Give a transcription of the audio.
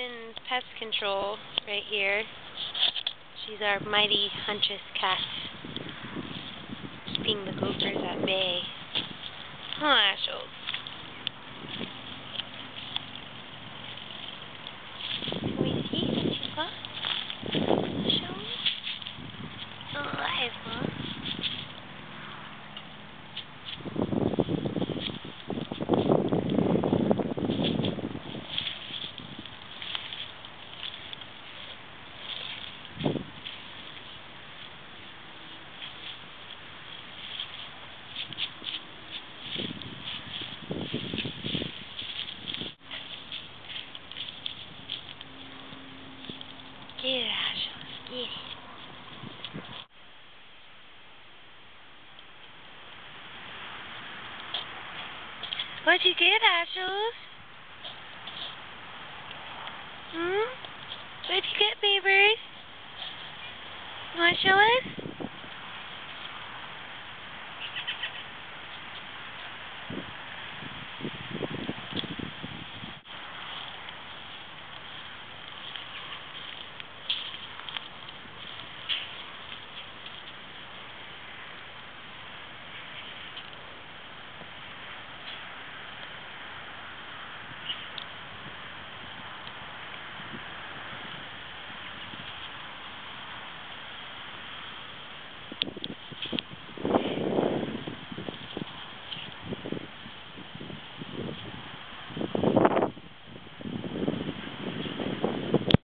Godden's pest control right here. She's our mighty huntress cat, keeping the gophers at bay. Huh, Ashls? Can we see what you got? Ashls? Alive, huh? Get it, Ashls. Get it. What'd you get, Ashls? What'd you get, baby? You wanna show us?